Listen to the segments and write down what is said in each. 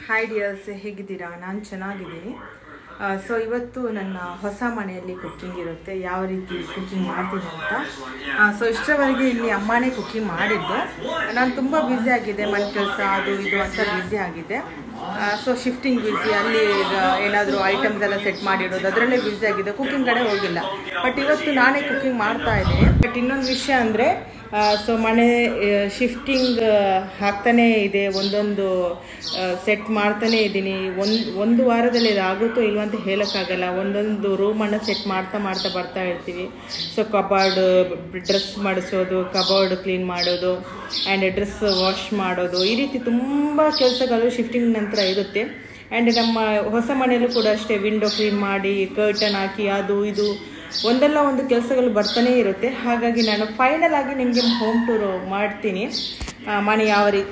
Hi dears, ಹೇಗಿದ್ದೀರಾ? ನಾನು ಚೆನ್ನಾಗಿದ್ದೀನಿ. ಸೊ ಇವತ್ತು ನನ್ನ ಹೊಸ ಮನೆಯಲ್ಲಿ ಕುಕ್ಕಿಂಗ್ ಇರುತ್ತೆ, ಯಾವ ರೀತಿ ಕುಕ್ಕಿಂಗ್ ಮಾಡ್ತೀನಿ ಅಂತ. ಸೊ ಇಷ್ಟರವರೆಗೆ ಇಲ್ಲಿ ಅಮ್ಮನೇ ಕುಕ್ಕಿಂಗ್ ಮಾಡಿದ್ದು. ನಾನು ತುಂಬ ಬ್ಯುಸಿ ಆಗಿದೆ, ಮನೆ ಕೆಲಸ ಅದು ಇದು ಅಂತ ಬ್ಯುಸಿ ಆಗಿದೆ. ಸೊ ಶಿಫ್ಟಿಂಗ್ ಬ್ಯುಸಿ, ಅಲ್ಲಿ ಏನಾದರೂ ಐಟಮ್ಸ್ ಎಲ್ಲ ಸೆಟ್ ಮಾಡಿಡೋದು ಅದರಲ್ಲೇ ಬ್ಯುಸಿ ಆಗಿದೆ, ಕುಕ್ಕಿಂಗ್ ಕಡೆ ಹೋಗಿಲ್ಲ. ಬಟ್ ಇವತ್ತು ನಾನೇ ಕುಕ್ಕಿಂಗ್ ಮಾಡ್ತಾ ಇದ್ದೀನಿ. ಬಟ್ ಇನ್ನೊಂದು ವಿಷಯ ಅಂದರೆ, ಸೊ ಮನೆ ಶಿಫ್ಟಿಂಗ್ ಹಾಕ್ತಾನೇ ಇದೆ, ಒಂದೊಂದು ಸೆಟ್ ಮಾಡ್ತಾನೇ ಇದ್ದೀನಿ. ಒಂದು ವಾರದಲ್ಲಿ ಇದು ಆಗುತ್ತೋ ಇಲ್ವ ಅಂತ ಹೇಳೋಕ್ಕಾಗಲ್ಲ. ಒಂದೊಂದು ರೂಮನ್ನು ಸೆಟ್ ಮಾಡ್ತಾ ಬರ್ತಾ ಇರ್ತೀವಿ. ಸೊ ಕಬಾರ್ಡ್ ಡ್ರೆಸ್ ಮಾಡಿಸೋದು, ಕಬಾರ್ಡ್ ಕ್ಲೀನ್ ಮಾಡೋದು ಆ್ಯಂಡ್ ಡ್ರೆಸ್ ವಾಶ್ ಮಾಡೋದು, ಈ ರೀತಿ ತುಂಬ ಕೆಲಸಗಳು ಶಿಫ್ಟಿಂಗ್ ನಂತರ ಇರುತ್ತೆ. ಆ್ಯಂಡ್ ನಮ್ಮ ಹೊಸ ಮನೆಯಲ್ಲೂ ಕೂಡ ಅಷ್ಟೇ, ವಿಂಡೋ ಕ್ಲೀನ್ ಮಾಡಿ ಕರ್ಟನ್ ಹಾಕಿ ಅದು ಇದು ಒಂದಲ್ಲ ಒಂದು ಕೆಲಸಗಳು ಬರ್ತಾನೆ ಇರುತ್ತೆ. ಹಾಗಾಗಿ ನಾನು ಫೈನಲ್ ಆಗಿ ನಿಮಗೆ ಹೋಮ್ ಟೂರ್ ಮಾಡ್ತೀನಿ. ಮನೆ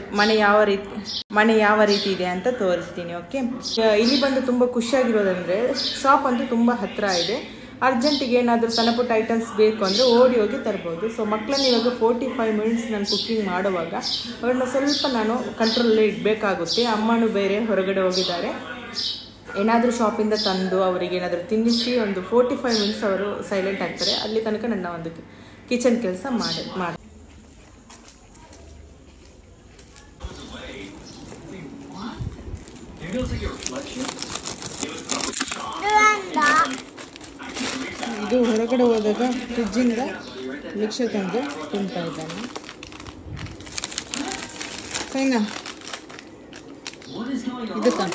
ಯಾವ ರೀತಿ ಇದೆ ಅಂತ ತೋರಿಸ್ತೀನಿ. ಓಕೆ, ಇಲ್ಲಿ ಬಂದು ತುಂಬ ಖುಷಿಯಾಗಿರೋದಂದರೆ ಶಾಪ್ ಅಂತೂ ತುಂಬ ಹತ್ತಿರ ಇದೆ. ಅರ್ಜೆಂಟಿಗೆ ಏನಾದರೂ ಸಣ್ಣ ಪುಟ್ಟ ಐಟಮ್ಸ್ ಬೇಕು ಅಂದರೆ ಓಡಿ ಹೋಗಿ ತರ್ಬೋದು. ಸೊ ಮಕ್ಕಳನ್ನ ಇವಾಗ 45 ಮಿನಿಟ್ಸ್ ನಾನು ಕುಕ್ಕಿಂಗ್ ಮಾಡುವಾಗ ಅವ್ರನ್ನ ಸ್ವಲ್ಪ ನಾನು ಕಂಟ್ರೋಲಲ್ಲಿ ಇಡಬೇಕಾಗುತ್ತೆ. ಅಮ್ಮನೂ ಬೇರೆ ಹೊರಗಡೆ ಹೋಗಿದ್ದಾರೆ. ಏನಾದರೂ ಶಾಪಿಂದ ತಂದು ಅವರಿಗೆ ಏನಾದರೂ ತಿನ್ನಿಸಿ ಒಂದು 45 ಮಿನಿಟ್ಸ್ ಅವರು ಸೈಲೆಂಟ್ ಆಗ್ತಾರೆ. ಅಲ್ಲಿ ತನಕ ನನ್ನ ಒಂದು ಕಿಚನ್ ಕೆಲಸ ಮಾಡಿ ಇದು ಹೊರಗಡೆ ಹೋದಾಗ ಫ್ರಿಜ್ಜಿಂದ ಮಿಕ್ಸರ್ ತಂದು ತಿಂತಾ ಇದ್ದಾನೆ. ಸೈನಾ ಇದು ತ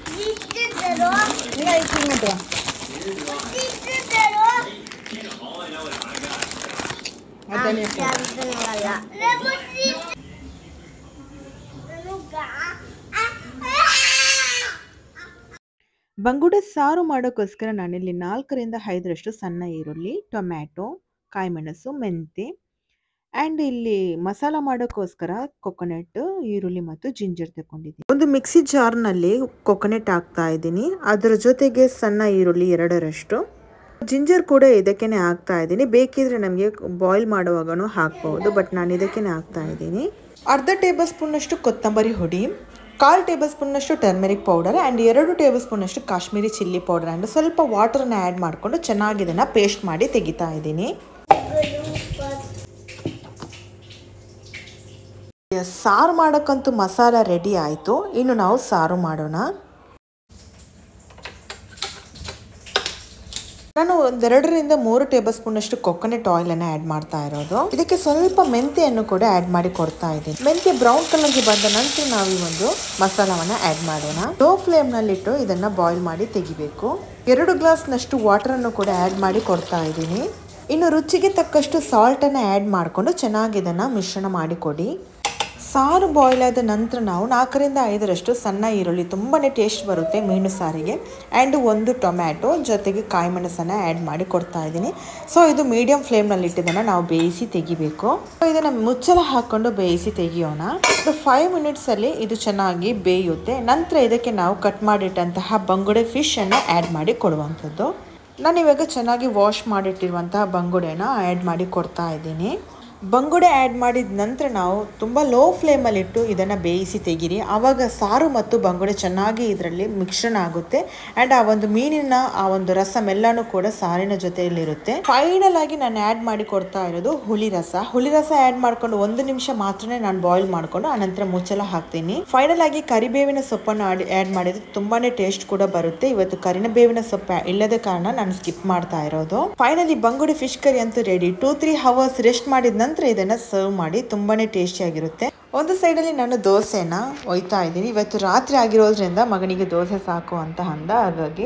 ಬಂಗುಡೆ ಸಾರು ಮಾಡೋಕ್ಕೋಸ್ಕರ ನಾನಿಲ್ಲಿ 4ರಿಂದ 5ರಷ್ಟು ಸಣ್ಣ ಈರುಳ್ಳಿ, ಟೊಮ್ಯಾಟೊ, ಕಾಯಿಮೆಣಸು, ಮೆಂತೆ ಆ್ಯಂಡ್ ಇಲ್ಲಿ ಮಸಾಲ ಮಾಡೋಕ್ಕೋಸ್ಕರ ಕೊಕೊನಟ್, ಈರುಳ್ಳಿ ಮತ್ತು ಜಿಂಜರ್ ತಗೊಂಡಿದ್ದೀನಿ. ಒಂದು ಮಿಕ್ಸಿ ಜಾರ್ನಲ್ಲಿ ಕೊಕೊನಟ್ ಹಾಕ್ತಾ ಇದ್ದೀನಿ. ಅದರ ಜೊತೆಗೆ ಸಣ್ಣ ಈರುಳ್ಳಿ 2ರಷ್ಟು, ಜಿಂಜರ್ ಕೂಡ ಇದಕ್ಕೇನೆ ಹಾಕ್ತಾ ಇದ್ದೀನಿ. ಬೇಕಿದ್ರೆ ನಮಗೆ ಬಾಯ್ಲ್ ಮಾಡುವಾಗನೂ ಹಾಕ್ಬಹುದು, ಬಟ್ ನಾನು ಇದಕ್ಕೇನೆ ಹಾಕ್ತಾ ಇದ್ದೀನಿ. ಅರ್ಧ ಟೇಬಲ್ ಸ್ಪೂನಷ್ಟು ಕೊತ್ತಂಬರಿ ಹುಡಿ, 1/4 ಟೇಬಲ್ ಸ್ಪೂನಷ್ಟು ಟರ್ಮೆರಿಕ್ ಪೌಡರ್ ಆ್ಯಂಡ್ 2 ಟೇಬಲ್ ಸ್ಪೂನಷ್ಟು ಕಾಶ್ಮೀರಿ ಚಿಲ್ಲಿ ಪೌಡರ್ ಆ್ಯಂಡ್ ಸ್ವಲ್ಪ ವಾಟರ್ನ ಆ್ಯಡ್ ಮಾಡಿಕೊಂಡು ಚೆನ್ನಾಗಿ ಇದನ್ನು ಪೇಸ್ಟ್ ಮಾಡಿ ತೆಗಿತಾ ಇದ್ದೀನಿ. ಸಾರು ಮಾಡೋಕ್ಕಂತೂ ಮಸಾಲ ರೆಡಿ ಆಯಿತು. ಇನ್ನು ನಾವು ಸಾರು ಮಾಡೋಣ. ನಾನು 2ರಿಂದ 3 ಟೇಬಲ್ ಸ್ಪೂನಷ್ಟು ಕೊಕೊನಟ್ ಆಯಿಲನ್ನು ಆ್ಯಡ್ ಮಾಡ್ತಾ ಇರೋದು. ಇದಕ್ಕೆ ಸ್ವಲ್ಪ ಮೆಂತೆಯನ್ನು ಕೂಡ ಆ್ಯಡ್ ಮಾಡಿ ಕೊಡ್ತಾ ಇದ್ದೀನಿ. ಮೆಂತೆ ಬ್ರೌನ್ ಕಲರ್ಗೆ ಬಂದ ನಂತರ ನಾವು ಈ ಒಂದು ಮಸಾಲವನ್ನು ಆ್ಯಡ್ ಮಾಡೋಣ. ಲೋ ಫ್ಲೇಮ್ನಲ್ಲಿಟ್ಟು ಇದನ್ನು ಬಾಯ್ಲ್ ಮಾಡಿ ತೆಗಿಬೇಕು. 2 ಗ್ಲಾಸ್ನಷ್ಟು ವಾಟರನ್ನು ಕೂಡ ಆ್ಯಡ್ ಮಾಡಿ ಕೊಡ್ತಾ ಇದ್ದೀನಿ. ಇನ್ನು ರುಚಿಗೆ ತಕ್ಕಷ್ಟು ಸಾಲ್ಟನ್ನು ಆ್ಯಡ್ ಮಾಡಿಕೊಂಡು ಚೆನ್ನಾಗಿ ಇದನ್ನು ಮಿಶ್ರಣ ಮಾಡಿಕೊಡಿ. ಸಾರು ಬಾಯ್ಲ್ ಆದ ನಂತರ ನಾವು 4ರಿಂದ 5ರಷ್ಟು ಸಣ್ಣ ಈರುಳ್ಳಿ, ತುಂಬಾ ಟೇಸ್ಟ್ ಬರುತ್ತೆ ಮೀನು ಸಾರಿಗೆ, ಆ್ಯಂಡ್ 1 ಟೊಮ್ಯಾಟೊ ಜೊತೆಗೆ ಕಾಯಿಮೆಣಸನ್ನು ಆ್ಯಡ್ ಮಾಡಿ ಕೊಡ್ತಾ ಇದ್ದೀನಿ. ಸೊ ಇದು ಮೀಡಿಯಂ ಫ್ಲೇಮ್ನಲ್ಲಿ ಇಟ್ಟಿದ್ದನ್ನು ನಾವು ಬೇಯಿಸಿ ತೆಗಿಬೇಕು. ಇದನ್ನು ಮುಚ್ಚಳ ಹಾಕ್ಕೊಂಡು ಬೇಯಿಸಿ ತೆಗಿಯೋಣ. 5 ಮಿನಿಟ್ಸಲ್ಲಿ ಇದು ಚೆನ್ನಾಗಿ ಬೇಯುತ್ತೆ. ನಂತರ ಇದಕ್ಕೆ ನಾವು ಕಟ್ ಮಾಡಿಟ್ಟಂತಹ ಬಂಗುಡೆ ಫಿಶನ್ನು ಆ್ಯಡ್ ಮಾಡಿ ಕೊಡುವಂಥದ್ದು. ನಾನಿವಾಗ ಚೆನ್ನಾಗಿ ವಾಶ್ ಮಾಡಿಟ್ಟಿರುವಂತಹ ಬಂಗುಡೆನ ಆ್ಯಡ್ ಮಾಡಿ ಕೊಡ್ತಾ ಇದ್ದೀನಿ. ಬಂಗುಡೆ ಆ್ಯಡ್ ಮಾಡಿದ ನಂತರ ನಾವು ತುಂಬ ಲೋ ಫ್ಲೇಮಲ್ಲಿಟ್ಟು ಇದನ್ನು ಬೇಯಿಸಿ ತೆಗೀರಿ. ಆವಾಗ ಸಾರು ಮತ್ತು ಬಂಗುಡೆ ಚೆನ್ನಾಗಿ ಇದರಲ್ಲಿ ಮಿಶ್ರಣ ಆಗುತ್ತೆ ಆ್ಯಂಡ್ ಆ ಒಂದು ಮೀನಿನ ಆ ಒಂದು ರಸಮೆಲ್ಲನೂ ಕೂಡ ಸಾರಿನ ಜೊತೆಯಲ್ಲಿರುತ್ತೆ. ಫೈನಲ್ ಆಗಿ ನಾನು ಆ್ಯಡ್ ಮಾಡಿ ಕೊಡ್ತಾ ಇರೋದು ಹುಳಿ ರಸ ಆ್ಯಡ್ ಮಾಡಿಕೊಂಡು 1 ನಿಮಿಷ ಮಾತ್ರನೇ ನಾನು ಬಾಯ್ಲ್ ಮಾಡಿಕೊಂಡು ಆನಂತರ ಮುಚ್ಚಳ ಹಾಕ್ತೀನಿ. ಫೈನಲ್ ಆಗಿ ಕರಿಬೇವಿನ ಸೊಪ್ಪನ್ನು ಆ್ಯಡ್ ಮಾಡಿದ್ರೆ ತುಂಬಾ ಟೇಸ್ಟ್ ಕೂಡ ಬರುತ್ತೆ. ಇವತ್ತು ಕರಿಬೇವಿನ ಸೊಪ್ಪು ಇಲ್ಲದ ಕಾರಣ ನಾನು ಸ್ಕಿಪ್ ಮಾಡ್ತಾ ಇರೋದು. ಫೈನಲಿ ಬಂಗುಡೆ ಫಿಶ್ ಕರಿ ಅಂತೂ ರೆಡಿ. 2-3 ಅವರ್ಸ್ ರೆಸ್ಟ್ ಮಾಡಿದ ನಂತರ ಇದನ್ನು ಸರ್ವ್ ಮಾಡಿ. ತುಂಬಾನೇ ಟೇಸ್ಟಿಯಾಗಿರುತ್ತೆ. ಒಂದು ಸೈಡಲ್ಲಿ ನಾನು ದೋಸೆನ ಒಯ್ತಾ ಇದ್ದೀನಿ. ಇವತ್ತು ರಾತ್ರಿ ಆಗಿರೋದ್ರಿಂದ ಮಗನಿಗೆ ದೋಸೆ ಸಾಕು ಅಂತ ಅಂದ, ಹಾಗಾಗಿ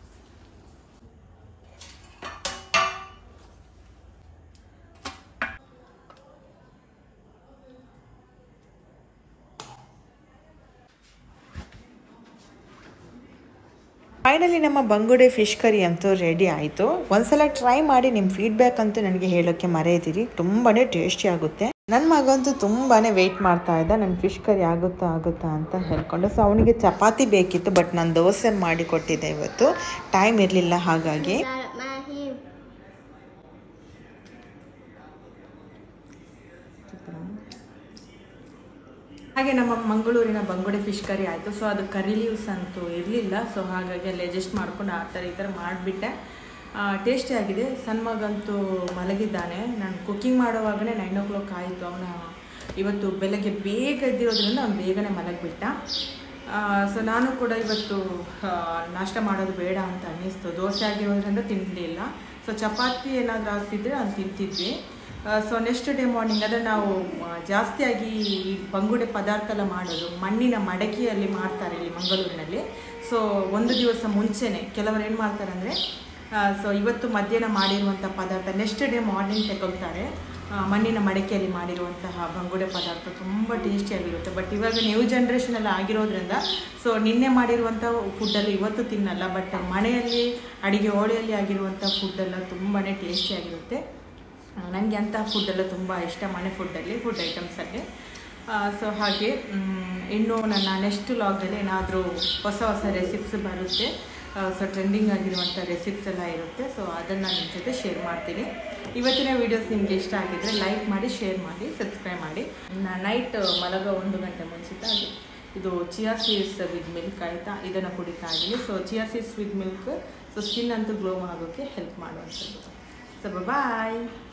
ಫೈನಲಿ ನಮ್ಮ ಬಂಗುಡೆ ಫಿಶ್ ಕರಿ ಅಂತೂ ರೆಡಿ ಆಯಿತು. ಒಂದ್ಸಲ ಟ್ರೈ ಮಾಡಿ ನಿಮ್ಮ ಫೀಡ್ಬ್ಯಾಕ್ ಅಂತೂ ನನಗೆ ಹೇಳೋಕ್ಕೆ ಮರೆಯದಿರಿ. ತುಂಬಾ ಟೇಸ್ಟಿ ಆಗುತ್ತೆ. ನನ್ನ ಮಗಂತೂ ತುಂಬಾ ವೆಯ್ಟ್ ಮಾಡ್ತಾ ಇದ್ದ, ನನ್ನ ಫಿಶ್ ಕರಿ ಆಗುತ್ತಾ ಅಂತ ಹೇಳ್ಕೊಂಡು. ಸೊ ಅವನಿಗೆ ಚಪಾತಿ ಬೇಕಿತ್ತು, ಬಟ್ ನಾನು ದೋಸೆ ಮಾಡಿ ಕೊಟ್ಟಿದ್ದೆ. ಇವತ್ತು ಟೈಮ್ ಇರಲಿಲ್ಲ, ಹಾಗಾಗಿ ಹಾಗೆ ನಮ್ಮ ಮಂಗಳೂರಿನ ಬಂಗುಡೆ ಫಿಶ್ ಕರಿ ಆಯಿತು. ಸೊ ಅದು ಕರಿ ಲೀವ್ಸ್ ಅಂತೂ ಇರಲಿಲ್ಲ. ಸೊ ಹಾಗಾಗಿ ಅಲ್ಲಿ ಅಡ್ಜಸ್ಟ್ ಮಾಡ್ಕೊಂಡು ಆ ಥರ ಈ ಥರ ಮಾಡಿಬಿಟ್ಟೆ. ಟೇಸ್ಟಿ ಆಗಿದೆ. ಸಣ್ಣ ಮಗಂತೂ ಮಲಗಿದ್ದಾನೆ. ನಾನು ಕುಕ್ಕಿಂಗ್ ಮಾಡುವಾಗಲೇ 9 o'clock ಆಯಿತು. ಅವನ ಇವತ್ತು ಬೆಳಗ್ಗೆ ಬೇಗ ಎದ್ದಿರೋದ್ರಿಂದ ಅವ್ನು ಬೇಗನೆ ಮಲಗಿಬಿಟ್ಟ. ಸೊ ನಾನು ಕೂಡ ಇವತ್ತು ನಾಷ್ಟ ಮಾಡೋದು ಬೇಡ ಅಂತ ಅನ್ನಿಸ್ತು. ದೋಸೆ ಆಗಿರೋದ್ರಿಂದ ತಿನ್ನಲಿಲ್ಲ. ಸೊ ಚಪಾತಿ ಏನಾದರೂ ಆಗ್ತಿದ್ರೆ ನಾನು ತಿಂತಿದ್ವಿ. ಸೊ ನೆಕ್ಸ್ಟ್ ಡೇ ಮಾರ್ನಿಂಗ್ ಅಂದರೆ ನಾವು ಜಾಸ್ತಿಯಾಗಿ ಈ ಬಂಗುಡೆ ಪದಾರ್ಥ ಎಲ್ಲ ಮಾಡೋದು ಮಣ್ಣಿನ ಮಡಕೆಯಲ್ಲಿ ಮಾಡ್ತಾರೆ ಇಲ್ಲಿ ಮಂಗಳೂರಿನಲ್ಲಿ. ಸೊ ಒಂದು ದಿವಸ ಮುಂಚೆನೇ ಕೆಲವರು ಏನು ಮಾಡ್ತಾರೆ ಅಂದರೆ ಸೊ ಇವತ್ತು ಮಧ್ಯಾಹ್ನ ಮಾಡಿರುವಂಥ ಪದಾರ್ಥ ನೆಕ್ಸ್ಟ್ ಡೇ ಮಾರ್ನಿಂಗ್ ತಗೊಳ್ತಾರೆ. ಮಣ್ಣಿನ ಮಡಕೆಯಲ್ಲಿ ಮಾಡಿರುವಂತಹ ಬಂಗುಡೆ ಪದಾರ್ಥ ತುಂಬ ಟೇಸ್ಟಿಯಾಗಿರುತ್ತೆ. ಬಟ್ ಇವಾಗ ನ್ಯೂ ಜನ್ರೇಷನಲ್ಲಿ ಆಗಿರೋದ್ರಿಂದ ಸೊ ನಿನ್ನೆ ಮಾಡಿರುವಂಥ ಫುಡ್ಡಲ್ಲಿ ಇವತ್ತು ತಿನ್ನಲ್ಲ. ಬಟ್ ಮನೆಯಲ್ಲಿ ಅಡುಗೆ ಹೋಳಿಯಲ್ಲಿ ಆಗಿರುವಂಥ ಫುಡ್ಡೆಲ್ಲ ತುಂಬಾ ಟೇಸ್ಟಿಯಾಗಿರುತ್ತೆ. ನನಗೆ ಅಂಥ ಫುಡ್ಡೆಲ್ಲ ತುಂಬ ಇಷ್ಟ, ಮನೆ ಫುಡ್ ಐಟಮ್ಸಲ್ಲಿ. ಸೊ ಹಾಗೆ ಇನ್ನು ನನ್ನ ನೆಕ್ಸ್ಟ್ ವ್ಲಾಗಲ್ಲಿ ಏನಾದರೂ ಹೊಸ ರೆಸಿಪ್ಸ್ ಬರುತ್ತೆ. ಸೊ ಟ್ರೆಂಡಿಂಗ್ ಆಗಿರುವಂಥ ರೆಸಿಪ್ಸ್ ಎಲ್ಲ ಇರುತ್ತೆ. ಸೊ ಅದನ್ನು ನಿಮ್ಮ ಜೊತೆ ಶೇರ್ ಮಾಡ್ತೀನಿ. ಇವತ್ತಿನ ವೀಡಿಯೋಸ್ ನಿಮಗೆ ಇಷ್ಟ ಆಗಿದ್ದರೆ ಲೈಕ್ ಮಾಡಿ, ಶೇರ್ ಮಾಡಿ, ಸಬ್ಸ್ಕ್ರೈಬ್ ಮಾಡಿ. ನೈಟ್ ಮಲಗೋ 1 ಗಂಟೆ ಮುಂಚಿತ ಇದು ಚಿಯಾ ಸೀಡ್ಸ್ ವಿತ್ ಮಿಲ್ಕ್ ಆಯಿತಾ, ಇದನ್ನು ಕುಡಿತಾ ಇದ್ದೀನಿ. So chia seeds with milk so skin ಅಂತೂ ಗ್ಲೋ ಆಗೋಕ್ಕೆ ಹೆಲ್ಪ್ ಮಾಡುವಂಥದ್ದು. ಸೊ ಬಾಯ್.